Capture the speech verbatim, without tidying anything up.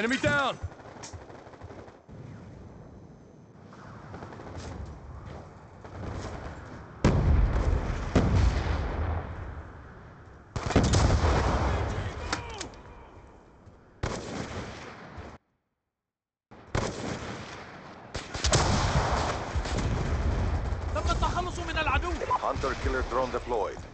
Enemy down! تم التخلص من العدو. Hunter killer drone deployed.